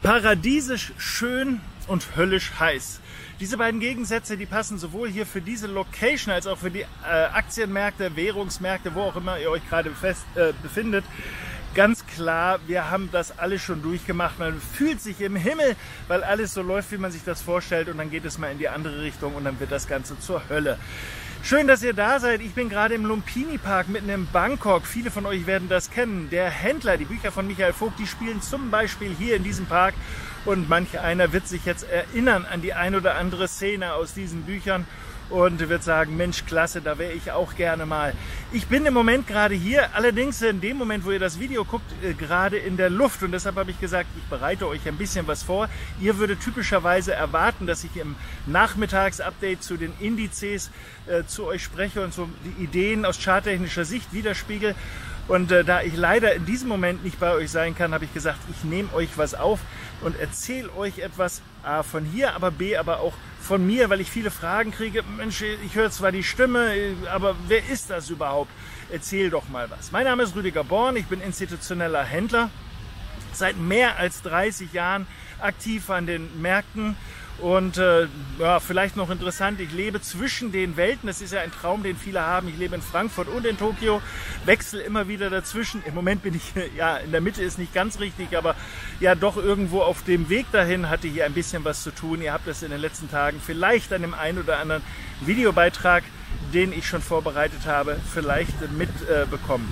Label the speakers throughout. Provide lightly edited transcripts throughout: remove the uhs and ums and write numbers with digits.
Speaker 1: Paradiesisch schön und höllisch heiß. Diese beiden Gegensätze, die passen sowohl hier für diese Location als auch für die Aktienmärkte, Währungsmärkte, wo auch immer ihr euch gerade befindet. Ganz klar, wir haben das alles schon durchgemacht. Man fühlt sich im Himmel, weil alles so läuft, wie man sich das vorstellt. Und dann geht es mal in die andere Richtung und dann wird das Ganze zur Hölle. Schön, dass ihr da seid. Ich bin gerade im Lumpini Park mitten in Bangkok. Viele von euch werden das kennen. Der Händler, die Bücher von Michael Vogt, die spielen zum Beispiel hier in diesem Park. Und manch einer wird sich jetzt erinnern an die ein oder andere Szene aus diesen Büchern und wird sagen, Mensch, klasse, da wäre ich auch gerne mal. Ich bin im Moment gerade hier, allerdings in dem Moment, wo ihr das Video guckt, gerade in der Luft. Und deshalb habe ich gesagt, ich bereite euch ein bisschen was vor. Ihr würdet typischerweise erwarten, dass ich im Nachmittagsupdate zu den Indizes zu euch spreche und so die Ideen aus charttechnischer Sicht widerspiegel. Und da ich leider in diesem Moment nicht bei euch sein kann, habe ich gesagt, ich nehme euch was auf und erzähle euch etwas A von hier, aber B aber auch von mir, weil ich viele Fragen kriege. Mensch, ich höre zwar die Stimme, aber wer ist das überhaupt? Erzähl doch mal was. Mein Name ist Rüdiger Born, ich bin institutioneller Händler, seit mehr als 30 Jahren aktiv an den Märkten. Und ja, vielleicht noch interessant, ich lebe zwischen den Welten. Das ist ja ein Traum, den viele haben. Ich lebe in Frankfurt und in Tokio, wechsle immer wieder dazwischen. Im Moment bin ich, ja, in der Mitte ist nicht ganz richtig, aber ja doch irgendwo auf dem Weg dahin, hatte hier ein bisschen was zu tun. Ihr habt das in den letzten Tagen vielleicht an dem einen oder anderen Videobeitrag, den ich schon vorbereitet habe, vielleicht mitbekommen.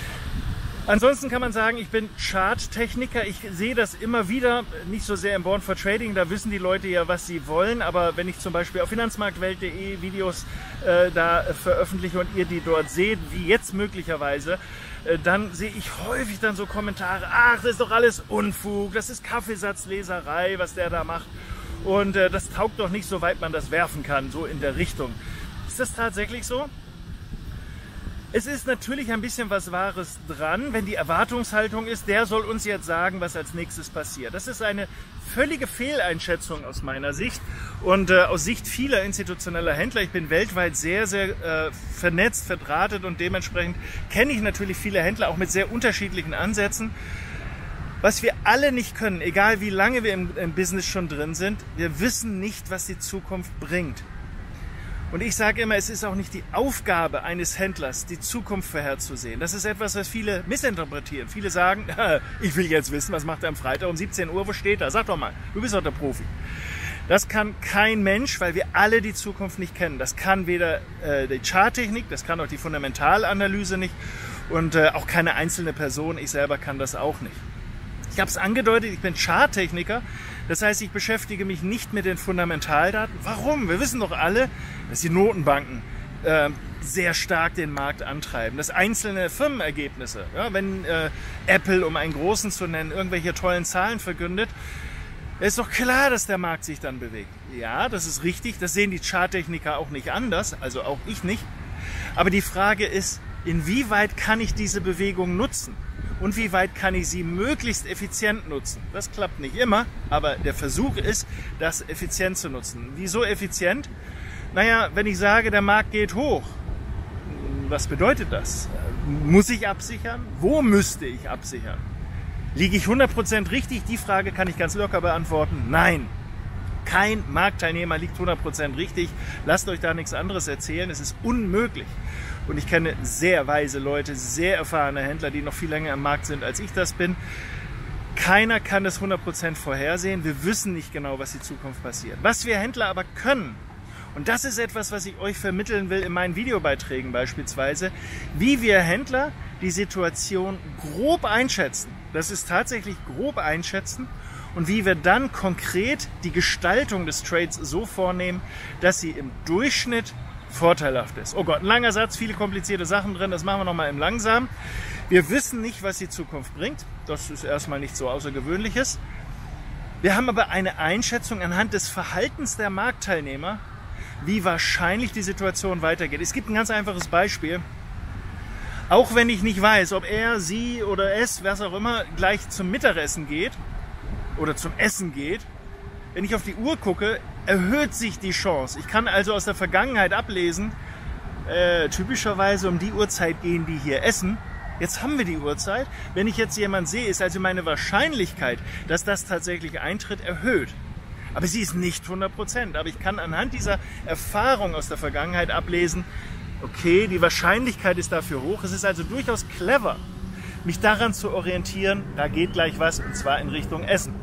Speaker 1: Ansonsten kann man sagen, ich bin Charttechniker. Ich sehe das immer wieder, nicht so sehr im Born for Trading, da wissen die Leute ja, was sie wollen. Aber wenn ich zum Beispiel auf finanzmarktwelt.de Videos da veröffentliche und ihr die dort seht, wie jetzt möglicherweise, dann sehe ich häufig dann so Kommentare, ach, das ist doch alles Unfug, das ist Kaffeesatzleserei, was der da macht. Und das taugt doch nicht, so weit man das werfen kann, so in der Richtung. Ist das tatsächlich so? Es ist natürlich ein bisschen was Wahres dran, wenn die Erwartungshaltung ist, der soll uns jetzt sagen, was als nächstes passiert. Das ist eine völlige Fehleinschätzung aus meiner Sicht und aus Sicht vieler institutioneller Händler. Ich bin weltweit sehr, sehr vernetzt, verdrahtet und dementsprechend kenne ich natürlich viele Händler auch mit sehr unterschiedlichen Ansätzen. Was wir alle nicht können, egal wie lange wir im Business schon drin sind, wir wissen nicht, was die Zukunft bringt. Und ich sage immer, es ist auch nicht die Aufgabe eines Händlers, die Zukunft vorherzusehen. Das ist etwas, was viele missinterpretieren. Viele sagen, ich will jetzt wissen, was macht er am Freitag um 17 Uhr, wo steht er? Sag doch mal, du bist doch der Profi. Das kann kein Mensch, weil wir alle die Zukunft nicht kennen. Das kann weder die Charttechnik, das kann auch die Fundamentalanalyse nicht und auch keine einzelne Person. Ich selber kann das auch nicht. Ich habe es angedeutet, ich bin Charttechniker. Das heißt, ich beschäftige mich nicht mit den Fundamentaldaten. Warum? Wir wissen doch alle, dass die Notenbanken sehr stark den Markt antreiben. Dass einzelne Firmenergebnisse, ja, wenn Apple, um einen großen zu nennen, irgendwelche tollen Zahlen verkündet, ist doch klar, dass der Markt sich dann bewegt. Ja, das ist richtig. Das sehen die Charttechniker auch nicht anders, also auch ich nicht. Aber die Frage ist, inwieweit kann ich diese Bewegung nutzen? Und wie weit kann ich sie möglichst effizient nutzen? Das klappt nicht immer, aber der Versuch ist, das effizient zu nutzen. Wieso effizient? Naja, wenn ich sage, der Markt geht hoch, was bedeutet das? Muss ich absichern? Wo müsste ich absichern? Liege ich 100% richtig? Die Frage kann ich ganz locker beantworten. Nein. Kein Marktteilnehmer liegt 100% richtig. Lasst euch da nichts anderes erzählen. Es ist unmöglich. Und ich kenne sehr weise Leute, sehr erfahrene Händler, die noch viel länger am Markt sind, als ich das bin. Keiner kann das 100% vorhersehen. Wir wissen nicht genau, was in Zukunft passiert. Was wir Händler aber können, und das ist etwas, was ich euch vermitteln will in meinen Videobeiträgen beispielsweise, wie wir Händler die Situation grob einschätzen. Das ist tatsächlich grob einschätzen. Und wie wir dann konkret die Gestaltung des Trades so vornehmen, dass sie im Durchschnitt vorteilhaft ist. Oh Gott, ein langer Satz, viele komplizierte Sachen drin, das machen wir nochmal im Langsamen. Wir wissen nicht, was die Zukunft bringt. Das ist erstmal nichts so Außergewöhnliches. Wir haben aber eine Einschätzung anhand des Verhaltens der Marktteilnehmer, wie wahrscheinlich die Situation weitergeht. Es gibt ein ganz einfaches Beispiel. Auch wenn ich nicht weiß, ob er, sie oder es, was auch immer, gleich zum Mittagessen geht oder zum Essen geht, wenn ich auf die Uhr gucke, erhöht sich die Chance. Ich kann also aus der Vergangenheit ablesen, typischerweise um die Uhrzeit gehen die hier essen. jetzt haben wir die Uhrzeit. Wenn ich jetzt jemanden sehe, ist also meine Wahrscheinlichkeit, dass das tatsächlich eintritt, erhöht. Aber sie ist nicht 100%. Aber ich kann anhand dieser Erfahrung aus der Vergangenheit ablesen, okay, die Wahrscheinlichkeit ist dafür hoch. Es ist also durchaus clever, mich daran zu orientieren, da geht gleich was, und zwar in Richtung Essen.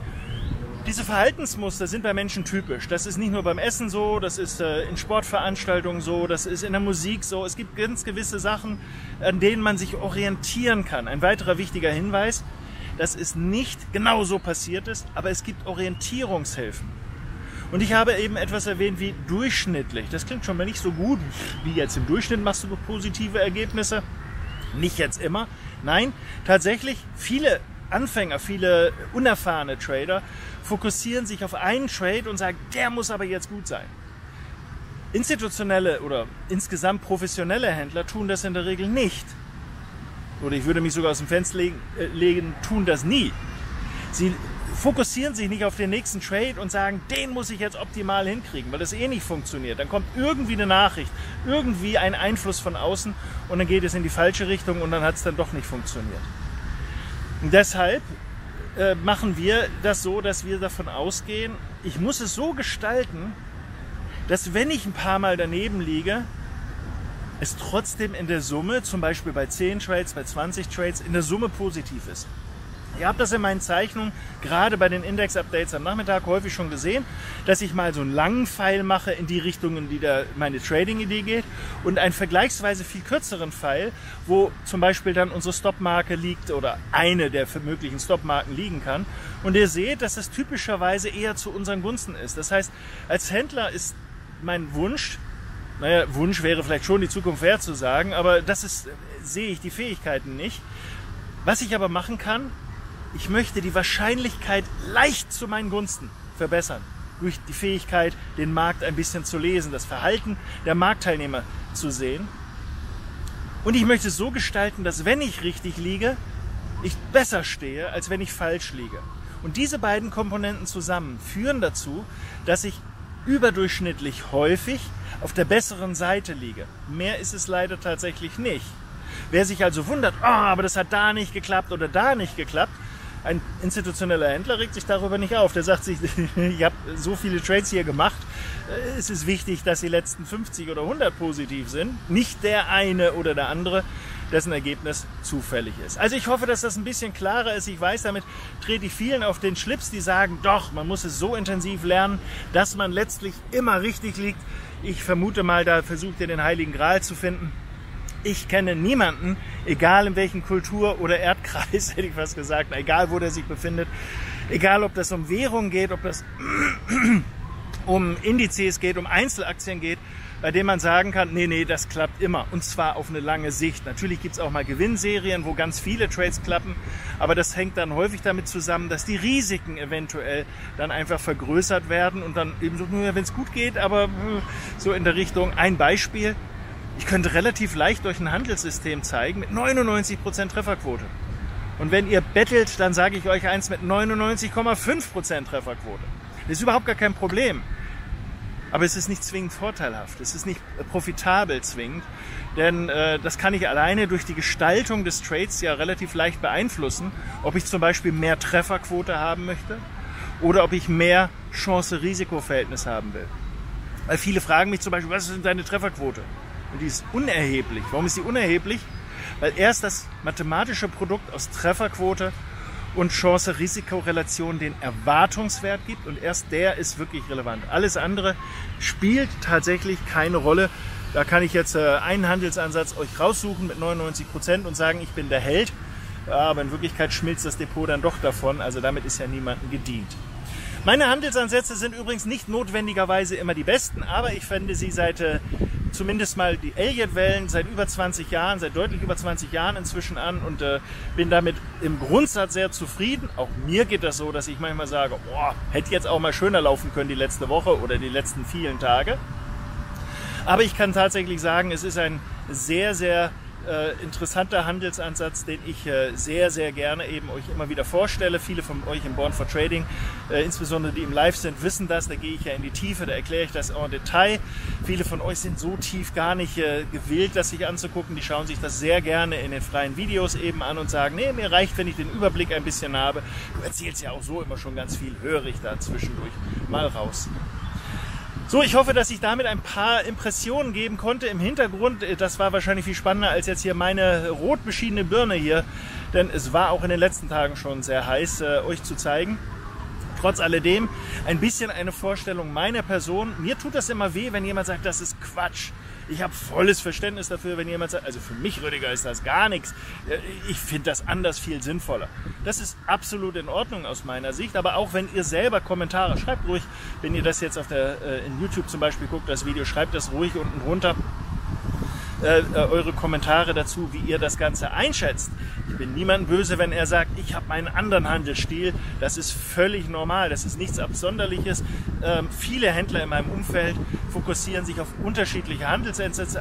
Speaker 1: Diese Verhaltensmuster sind bei Menschen typisch. Das ist nicht nur beim Essen so, das ist in Sportveranstaltungen so, das ist in der Musik so. Es gibt ganz gewisse Sachen, an denen man sich orientieren kann. Ein weiterer wichtiger Hinweis, dass es nicht genau so passiert ist, aber es gibt Orientierungshilfen. Und ich habe eben etwas erwähnt wie durchschnittlich. Das klingt schon mal nicht so gut, wie jetzt im Durchschnitt machst du positive Ergebnisse. Nicht jetzt immer. Nein, tatsächlich viele Anfänger, viele unerfahrene Trader fokussieren sich auf einen Trade und sagen, der muss aber jetzt gut sein. Institutionelle oder insgesamt professionelle Händler tun das in der Regel nicht. Oder ich würde mich sogar aus dem Fenster legen, tun das nie. Sie fokussieren sich nicht auf den nächsten Trade und sagen, den muss ich jetzt optimal hinkriegen, weil das eh nicht funktioniert. Dann kommt irgendwie eine Nachricht, irgendwie ein Einfluss von außen und dann geht es in die falsche Richtung und dann hat es dann doch nicht funktioniert. Und deshalb machen wir das so, dass wir davon ausgehen, ich muss es so gestalten, dass wenn ich ein paar Mal daneben liege, es trotzdem in der Summe, zum Beispiel bei 10 Trades, bei 20 Trades, in der Summe positiv ist. Ihr habt das in meinen Zeichnungen, gerade bei den Index-Updates am Nachmittag häufig schon gesehen, dass ich mal so einen langen Pfeil mache in die Richtung, in die meine Trading-Idee geht und einen vergleichsweise viel kürzeren Pfeil, wo zum Beispiel dann unsere Stop-Marke liegt oder eine der möglichen Stop-Marken liegen kann. Und ihr seht, dass das typischerweise eher zu unseren Gunsten ist. Das heißt, als Händler ist mein Wunsch, naja, Wunsch wäre vielleicht schon die Zukunft wert zu sagen, aber sehe ich die Fähigkeiten nicht. Was ich aber machen kann, ich möchte die Wahrscheinlichkeit leicht zu meinen Gunsten verbessern. Durch die Fähigkeit, den Markt ein bisschen zu lesen, das Verhalten der Marktteilnehmer zu sehen. Und ich möchte es so gestalten, dass wenn ich richtig liege, ich besser stehe, als wenn ich falsch liege. Und diese beiden Komponenten zusammen führen dazu, dass ich überdurchschnittlich häufig auf der besseren Seite liege. Mehr ist es leider tatsächlich nicht. Wer sich also wundert, oh, aber das hat da nicht geklappt oder da nicht geklappt, ein institutioneller Händler regt sich darüber nicht auf. Der sagt sich, ich habe so viele Trades hier gemacht, es ist wichtig, dass die letzten 50 oder 100 positiv sind, nicht der eine oder der andere, dessen Ergebnis zufällig ist. Also ich hoffe, dass das ein bisschen klarer ist. Ich weiß, damit trete ich vielen auf den Schlips, die sagen, doch, man muss es so intensiv lernen, dass man letztlich immer richtig liegt. Ich vermute mal, da versucht ihr den Heiligen Gral zu finden. Ich kenne niemanden, egal in welchem Kultur- oder Erdkreis, hätte ich fast gesagt, egal wo der sich befindet, egal ob das um Währung geht, ob das um Indizes geht, um Einzelaktien geht, bei dem man sagen kann, nee, das klappt immer. Und zwar auf eine lange Sicht. Natürlich gibt es auch mal Gewinnserien, wo ganz viele Trades klappen, aber das hängt dann häufig damit zusammen, dass die Risiken eventuell dann einfach vergrößert werden und dann eben so, nur wenn es gut geht, aber so in der Richtung. Ein Beispiel: Ich könnte relativ leicht euch ein Handelssystem zeigen mit 99% Trefferquote. Und wenn ihr bettelt, dann sage ich euch eins mit 99,5% Trefferquote. Das ist überhaupt gar kein Problem. Aber es ist nicht zwingend vorteilhaft. Es ist nicht profitabel zwingend. Denn das kann ich alleine durch die Gestaltung des Trades ja relativ leicht beeinflussen. Ob ich zum Beispiel mehr Trefferquote haben möchte oder ob ich mehr Chance-Risiko-Verhältnis haben will. Weil viele fragen mich zum Beispiel, was ist denn deine Trefferquote? Und die ist unerheblich. Warum ist die unerheblich? Weil erst das mathematische Produkt aus Trefferquote und Chance-Risiko-Relation den Erwartungswert gibt und erst der ist wirklich relevant. Alles andere spielt tatsächlich keine Rolle. Da kann ich jetzt einen Handelsansatz euch raussuchen mit 99% und sagen, ich bin der Held. Aber in Wirklichkeit schmilzt das Depot dann doch davon. Also damit ist ja niemandem gedient. Meine Handelsansätze sind übrigens nicht notwendigerweise immer die besten, aber ich fände sie seit zumindest mal die Elliott-Wellen seit über 20 Jahren, seit deutlich über 20 Jahren inzwischen an und bin damit im Grundsatz sehr zufrieden. Auch mir geht das so, dass ich manchmal sage, boah, hätte jetzt auch mal schöner laufen können die letzte Woche oder die letzten vielen Tage. Aber ich kann tatsächlich sagen, es ist ein sehr, sehr interessanter Handelsansatz, den ich sehr, sehr gerne eben euch immer wieder vorstelle. Viele von euch im Born for Trading, insbesondere die im Live sind, wissen das. Da gehe ich ja in die Tiefe, da erkläre ich das en Detail. Viele von euch sind so tief gar nicht gewillt, das sich anzugucken. Die schauen sich das sehr gerne in den freien Videos eben an und sagen, nee, mir reicht, wenn ich den Überblick ein bisschen habe. Du erzählst ja auch so immer schon ganz viel, höre ich da zwischendurch mal raus. So, ich hoffe, dass ich damit ein paar Impressionen geben konnte im Hintergrund. Das war wahrscheinlich viel spannender als jetzt hier meine rot beschiedene Birne hier, denn es war auch in den letzten Tagen schon sehr heiß, euch zu zeigen. Trotz alledem ein bisschen eine Vorstellung meiner Person. Mir tut das immer weh, wenn jemand sagt, das ist Quatsch. Ich habe volles Verständnis dafür, wenn jemand sagt, also für mich, Rüdiger, ist das gar nichts. Ich finde das anders viel sinnvoller. Das ist absolut in Ordnung aus meiner Sicht, aber auch wenn ihr selber Kommentare schreibt, ruhig, wenn ihr das jetzt auf in YouTube zum Beispiel guckt, das Video, schreibt das ruhig unten drunter. Eure Kommentare dazu, wie ihr das Ganze einschätzt. Ich bin niemandem böse, wenn er sagt, ich habe meinen anderen Handelsstil. Das ist völlig normal, das ist nichts Absonderliches. Viele Händler in meinem Umfeld fokussieren sich auf unterschiedliche Handelsansätze,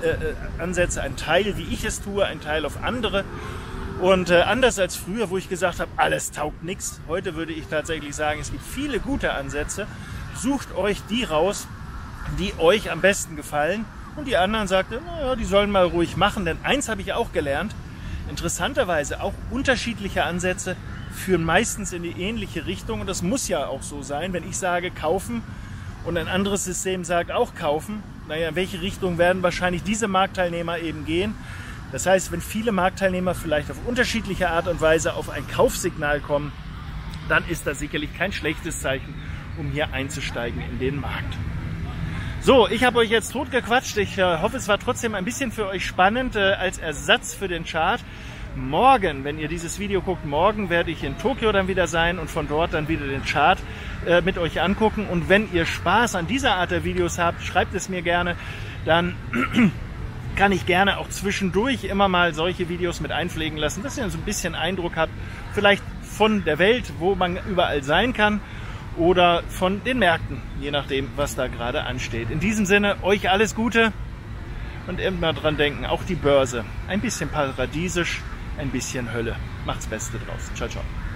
Speaker 1: ein Teil, wie ich es tue, ein Teil auf andere. Und anders als früher, wo ich gesagt habe, alles taugt nichts, heute würde ich tatsächlich sagen, es gibt viele gute Ansätze. Sucht euch die raus, die euch am besten gefallen. Und die anderen sagten, naja, die sollen mal ruhig machen, denn eins habe ich auch gelernt, interessanterweise auch unterschiedliche Ansätze führen meistens in die ähnliche Richtung und das muss ja auch so sein, wenn ich sage kaufen und ein anderes System sagt auch kaufen, naja, in welche Richtung werden wahrscheinlich diese Marktteilnehmer eben gehen. Das heißt, wenn viele Marktteilnehmer vielleicht auf unterschiedliche Art und Weise auf ein Kaufsignal kommen, dann ist das sicherlich kein schlechtes Zeichen, um hier einzusteigen in den Markt. So, ich habe euch jetzt totgequatscht. Ich hoffe, es war trotzdem ein bisschen für euch spannend als Ersatz für den Chart. Morgen, wenn ihr dieses Video guckt, morgen werde ich in Tokio dann wieder sein und von dort dann wieder den Chart mit euch angucken. Und wenn ihr Spaß an dieser Art der Videos habt, schreibt es mir gerne. Dann kann ich gerne auch zwischendurch immer mal solche Videos mit einpflegen lassen, dass ihr so ein bisschen Eindruck habt, vielleicht von der Welt, wo man überall sein kann. Oder von den Märkten, je nachdem, was da gerade ansteht. In diesem Sinne, euch alles Gute und immer dran denken, auch die Börse. Ein bisschen paradiesisch, ein bisschen Hölle. Macht's Beste draus. Ciao, ciao.